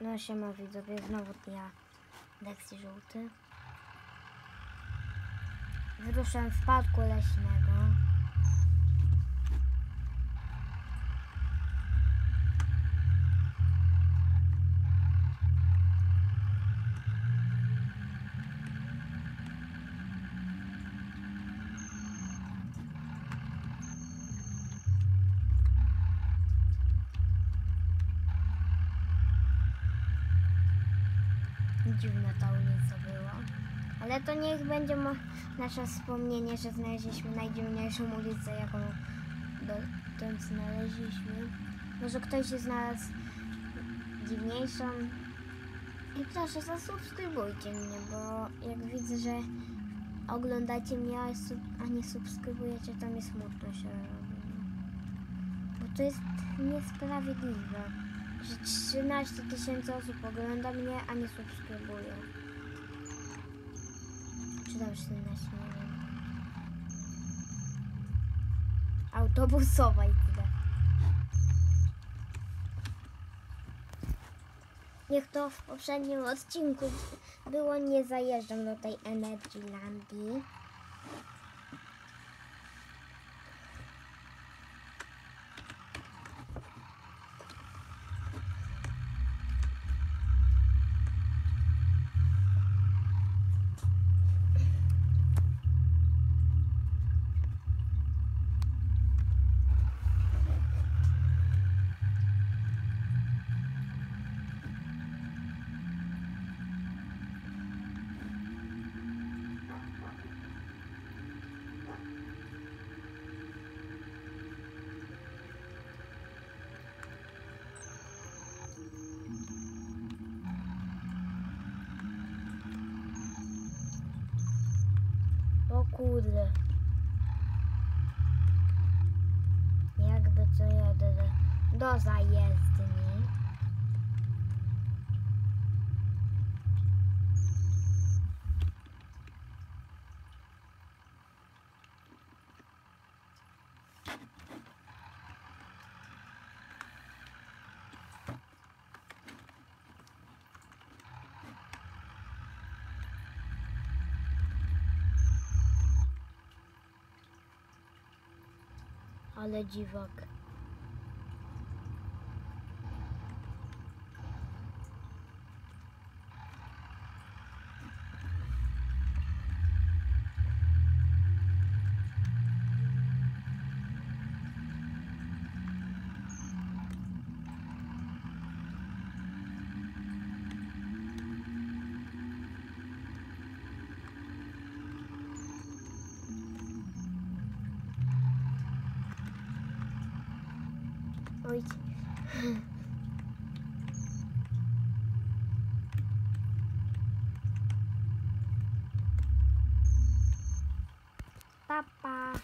No siema widzowie, znowu ja, Lexi Żółty. Wyruszam w parku leśnego. Dziwna ta ulica była. Ale to niech będzie nasze wspomnienie, że znaleźliśmy najdziwniejszą ulicę, jaką dotąd znaleźliśmy. Może ktoś się znalazł dziwniejszą. I proszę, zasubskrybujcie mnie, bo jak widzę, że oglądacie mnie, a nie subskrybujecie, to mi smutno się robi. Bo to jest niesprawiedliwe, że 13 000 osób ogląda mnie, a nie subskrybuje. Czy tam 14, nie wiem. Autobusowa i tyle. Niech to w poprzednim odcinku było, nie zajeżdżam do tej Energylandii. O kurde. Jakby co jadę do zajezdni. Ale dziwak. Oj. Papa.